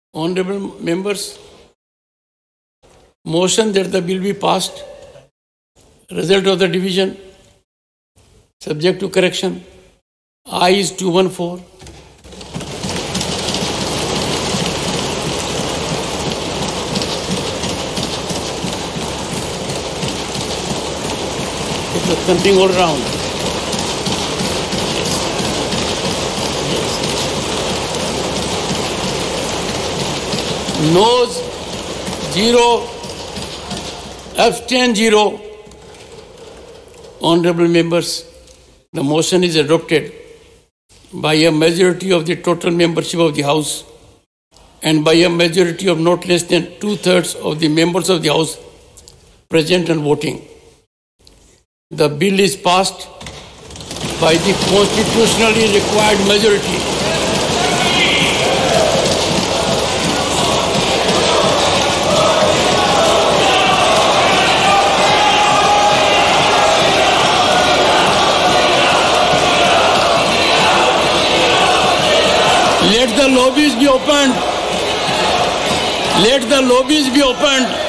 Honorable members, motion that the bill be passed. Result of the division, subject to correction. I is 214. It's something all around. Noes 0, abstain 0. Honorable members, the motion is adopted by a majority of the total membership of the House and by a majority of not less than 2/3 of the members of the House present and voting. The bill is passed by the constitutionally required majority. Let the lobbies be opened. Let the lobbies be opened.